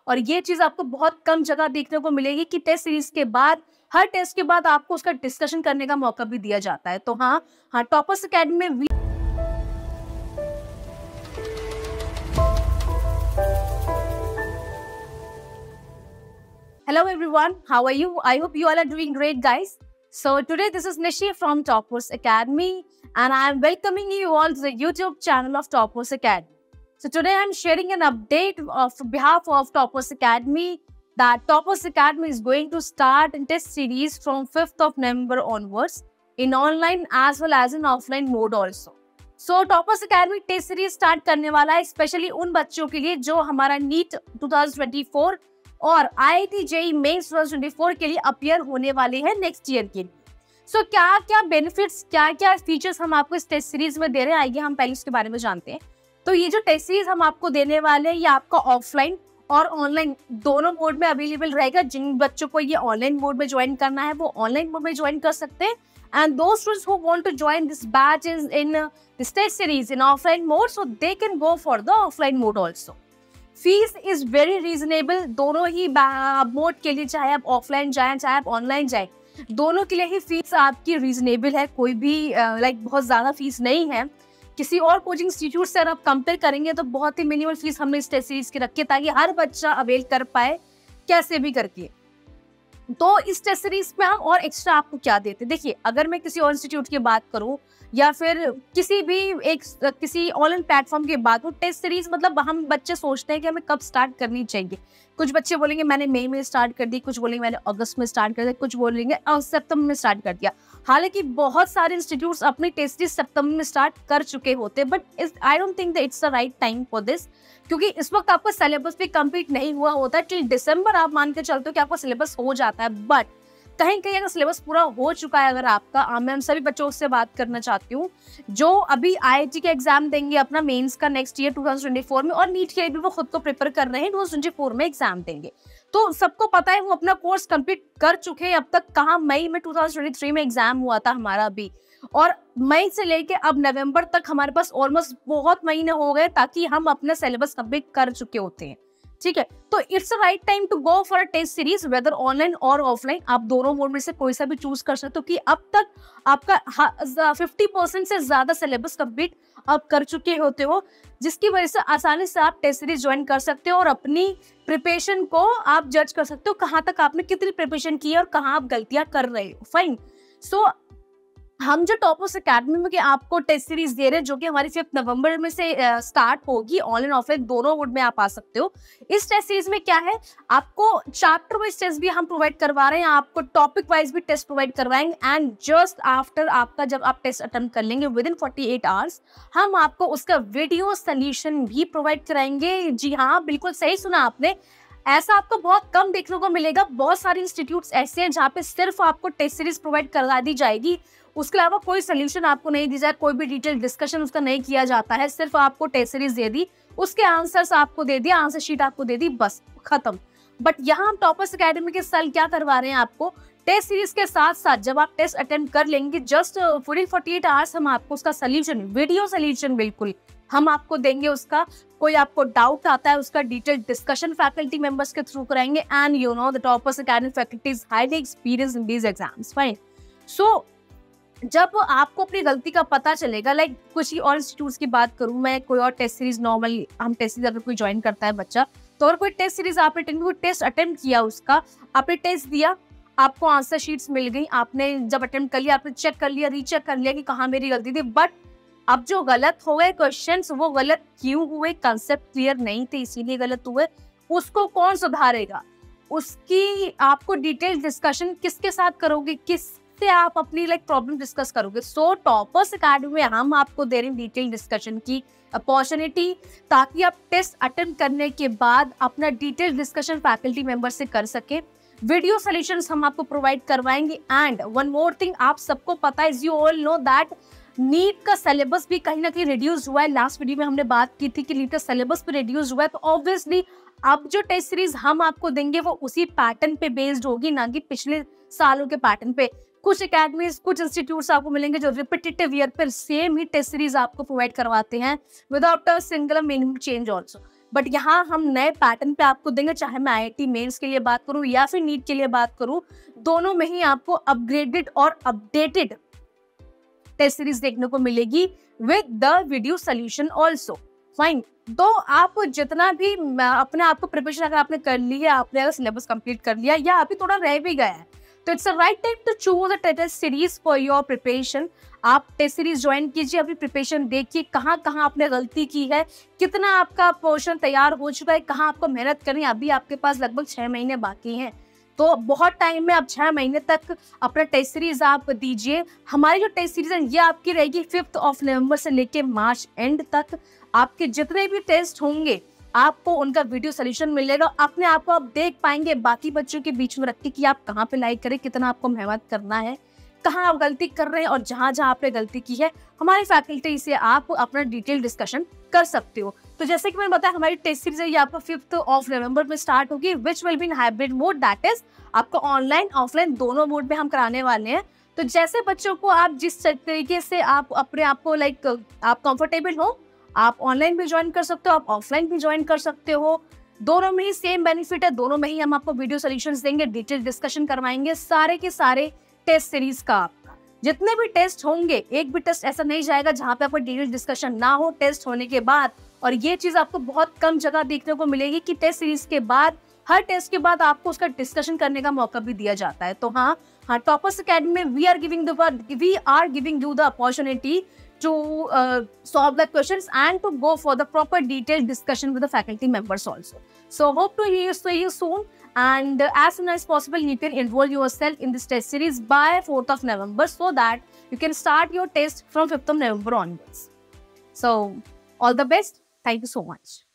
और ये चीज आपको बहुत कम जगह देखने को मिलेगी कि टेस्ट सीरीज के बाद, हर टेस्ट के बाद आपको उसका डिस्कशन करने का मौका भी दिया जाता है। तो हाँ, टॉपर्स अकेडमी में Hello everyone, how are you? I hope you all are doing great, guys. So today this is Nishi from Toppers Academy and I am welcoming you all to the YouTube channel of Toppers Academy. So today I am sharing an update of behalf of Toppers Academy that Toppers Academy is going to start a test series from 5th of November onwards in online as well as in offline mode also. So Toppers Academy test series start करने वाला है specially उन बच्चों के लिए जो हमारा NEET 2024 और IIT JEE मेंस 2024 के लिए अपीयर होने वाले हैं नेक्स्ट ईयर के लिए। सो क्या क्या बेनिफिट्स, क्या क्या फीचर्स हम आपको इस टेस्ट सीरीज में दे रहे हैं, आइए हम पहले इसके बारे में जानते हैं। तो ये जो टेस्ट सीरीज हम आपको देने वाले हैं ये आपका ऑफलाइन और ऑनलाइन दोनों मोड में अवेलेबल रहेगा। जिन बच्चों को ये ऑनलाइन मोड में ज्वाइन करना है वो ऑनलाइन मोड में ज्वाइन कर सकते हैं, and those students who want to join this batch is in this test series in offline mode, so they can go for the offline mode also. Fees is very reasonable दोनों ही mode के लिए, चाहे आप offline जाएं चाहे आप online जाएं, दोनों के लिए ही फीस आपकी रीजनेबल है। कोई भी बहुत ज़्यादा फीस नहीं है। किसी और कोचिंग इंस्टीट्यूट से अगर आप कंपेयर करेंगे तो बहुत ही मिनिमल फीस हमने इस टेस्ट सीरीज की रखी है ताकि हर बच्चा अवेल कर पाए कैसे भी करके। तो इस टेस्ट सीरीज में हम और एक्स्ट्रा आपको क्या देते हैं, देखिए अगर मैं किसी और इंस्टीट्यूट की बात करूं या फिर किसी ऑनलाइन प्लेटफॉर्म की बात करूं, टेस्ट सीरीज मतलब हम बच्चे सोचते हैं कि हमें कब स्टार्ट करनी चाहिए। कुछ बच्चे बोलेंगे मैंने मई में स्टार्ट कर दी, कुछ बोलेंगे मैंने अगस्त में स्टार्ट कर दिया, कुछ बोलेंगे सितंबर में स्टार्ट कर दिया। हालांकि बहुत सारे इंस्टीट्यूट्स अपनी टेस्ट सीरीज सितंबर में स्टार्ट कर चुके होते, but I don't think that it's the right time for this, क्योंकि इस वक्त आपका सिलेबस भी कंप्लीट नहीं हुआ होता है। टिल दिसंबर आप मान के चलते हो कि आपका सिलेबस हो जाता है, बट कहीं कहीं अगर सिलेबस पूरा हो चुका है अगर आपका, मैं सभी बच्चों से बात करना चाहती हूँ जो अभी IIT के एग्जाम देंगे अपना मेंस का नेक्स्ट ईयर 2024 में, और नीट के लिए भी वो खुद को प्रिपेयर कर रहे हैं, 2024 में एग्जाम देंगे। तो सबको पता है वो अपना कोर्स कंप्लीट कर चुके हैं। अब तक कहाँ, मई में 2023 में एग्जाम हुआ था हमारा अभी, और मई से लेके अब नवंबर तक हमारे पास ऑलमोस्ट बहुत महीने हो गए ताकि हम अपना सिलेबस कंप्लीट कर चुके होते हैं। ठीक है, तो it's right time to go for a test series whether online और ऑफलाइन। आप दोनों मोड में से कोई सा भी चूज कर सकते हो कि अब तक आपका 50% से ज्यादा सिलेबस कंप्लीट आप कर चुके होते हो, जिसकी वजह से आसानी से आप टेस्ट सीरीज ज्वाइन कर सकते हो और अपनी प्रिपरेशन को आप जज कर सकते हो कहाँ तक आपने कितनी प्रिपरेशन की है और कहाँ आप गलतियां कर रहे हो। फाइन, सो हम जो टॉपर्स अकेडमी में आपको टेस्ट सीरीज दे रहे हैं जो कि हमारी 5 नवंबर में से स्टार्ट होगी, ऑनलाइन ऑफलाइन दोनों मोड में आप आ सकते हो। इस टेस्ट सीरीज में क्या है, आपको चैप्टर वाइज टेस्ट भी हम प्रोवाइड करवा रहे हैं, आपको टॉपिक वाइज भी टेस्ट प्रोवाइड करवाएंगे, एंड जस्ट आफ्टर आपका जब आप टेस्ट अटेम्प्ट कर लेंगे विद इन 48 आवर्स हम आपको उसका वीडियो सोल्यूशन भी प्रोवाइड कराएंगे। जी हाँ, बिल्कुल सही सुना आपने, ऐसा आपको बहुत कम देखने को मिलेगा। बहुत सारे इंस्टीट्यूट्स ऐसे हैं जहाँ पे सिर्फ आपको टेस्ट सीरीज प्रोवाइड करा दी जाएगी, उसके अलावा कोई सोल्यूशन आपको नहीं दी जाए, कोई भी डिटेल डिस्कशन उसका नहीं किया जाता है, सिर्फ आपको टेस्ट सीरीज दे दी, उसके आंसर्स आपको दे दिया, आंसर शीट आपको दे दी, बस खत्म। बट यहाँ हम टॉपर्स अकेडमी के साल क्या करवा रहे हैं, आपको टेस्ट सीरीज के साथ साथ जब आप टेस्ट अटेम्प्ट कर लेंगे जस्ट 48 आवर्स हम आपको उसका सोल्यूशन, वीडियो सोल्यूशन बिल्कुल हम आपको देंगे। उसका कोई आपको डाउट आता है उसका डिटेल डिस्कशन फैकल्टी मेंबर्स के थ्रू कराएंगे, and you know the Toppers Academy faculty is highly experience in these exams. Fine, so जब आपको अपनी गलती का पता चलेगा, लाइक कुछ ही और इंस्टीट्यूट्स की बात करूं मैं, कोई और टेस्ट सीरीज नॉर्मल हम टेस्ट सीरीज अगर कोई ज्वाइन करता है बच्चा, तो अगर कोई टेस्ट सीरीज आपने टेस्ट अटेम्प्ट किया, उसका आपने टेस्ट दिया, आपको आंसर शीट्स मिल गई, आपने जब अटेम्प्ट कर लिया आपने चेक कर लिया, रीचेक कर लिया कि कहाँ मेरी गलती थी, बट अब जो गलत हो गए क्वेश्चंस वो गलत क्यों हुए, कंसेप्ट क्लियर नहीं थे इसीलिए गलत हुए, उसको कौन सुधारेगा, उसकी आपको डिटेल डिस्कशन किसके साथ करोगे, किससे आप अपनी प्रॉब्लम डिस्कस करोगे। सो टॉपर्स अकेडमी में हम आपको दे रहे हैं डिटेल डिस्कशन की अपॉर्चुनिटी ताकि आप टेस्ट अटेम्प्ट करने के बाद अपना डिटेल डिस्कशन फैकल्टी मेंबर से कर सके। वीडियो सॉल्यूशंस हम आपको प्रोवाइड करवाएंगे, एंड वन मोर थिंग, आप सबको पता है, you all know that NEET का सिलेबस भी कहीं ना कहीं रिड्यूस हुआ है। लास्ट वीडियो में हमने बात की थी कि नीट का सिलेबस भी रिड्यूस हुआ है, तो ऑब्वियसली अब जो टेस्ट सीरीज हम आपको देंगे वो उसी पैटर्न पे बेस्ड होगी, ना कि पिछले सालों के पैटर्न पे। कुछ अकेडमीज, कुछ इंस्टीट्यूट्स आपको मिलेंगे जो रिपीटेटिव ईयर पर सेम ही टेस्ट सीरीज आपको प्रोवाइड करवाते हैं without a single minimum change also. But यहाँ हम नए पैटर्न पे आपको देंगे, चाहे मैं IIT मेंस के लिए बात करूँ या फिर नीट के लिए बात करूँ, दोनों में ही आपको अपग्रेडेड और अपडेटेड टेस्ट सीरीज देखने को मिलेगी with the video solution also. Fine, तो आप जितना भी अपने आप को प्रिपरेशन अगर आपने कर ली है, आपने अगर सिलेबस कंप्लीट कर लिया या अभी थोड़ा रह भी गया है, तो it's a right time to choose a test series for your preparation. आप टेस्ट सीरीज ज्वाइन कीजिए, अपनी प्रिपरेशन देखिए, कहाँ कहाँ आपने गलती की है, कितना आपका पोर्शन तैयार हो चुका है, कहाँ आपको मेहनत करनी है। अभी आपके पास लगभग 6 महीने बाकी हैं, तो बहुत टाइम में, अब 6 महीने तक अपना टेस्ट सीरीज आप दीजिए। हमारी जो टेस्ट सीरीज है ये आपकी रहेगी 5 नवंबर से लेके मार्च एंड तक। आपके जितने भी टेस्ट होंगे आपको उनका वीडियो सोल्यूशन मिलेगा, अपने आप को आप देख पाएंगे बाकी बच्चों के बीच में रख के कि आप कहाँ पे लाइक करें, कितना आपको मेहनत करना है, कहाँ आप गलती कर रहे हैं, और जहाँ जहाँ आपने गलती की है हमारी फैकल्टी से आप अपना डिटेल डिस्कशन कर सकते हो। तो जैसे कि मैंने बताया, हमारी टेस्ट सीरीज है ये आपको 5 नवंबर में स्टार्ट होगी, which will be in hybrid mode, that is आपको ऑनलाइन ऑफलाइन दोनों मोड में हम कराने वाले हैं। तो जैसे बच्चों को आप जिस तरीके से आप अपने आप को आप कंफर्टेबल हो, आप ऑनलाइन भी ज्वाइन कर सकते हो, आप ऑफलाइन भी ज्वाइन कर सकते हो। दोनों में ही सेम बेनिफिट है, दोनों में ही हम आपको वीडियो सोल्यूशंस देंगे, डिटेल डिस्कशन करवाएंगे सारे के सारे टेस्ट सीरीज का। आपका जितने भी टेस्ट होंगे, एक भी टेस्ट ऐसा नहीं जाएगा जहाँ पे आपको डिटेल डिस्कशन ना हो टेस्ट होने के बाद। और ये चीज आपको बहुत कम जगह देखने को मिलेगी कि टेस्ट सीरीज के बाद, हर टेस्ट के बाद आपको उसका डिस्कशन करने का मौका भी दिया जाता है। तो हाँ, टॉपर्स अकेडमी में we are giving you the opportunity to solve the questions and to go for the proper detailed discussion with the faculty members also. So hope to see you soon, and as soon as possible you can enroll yourself in this test series by 4th November so that you can start your test from 5th November onwards. So all the best. Thank you so much.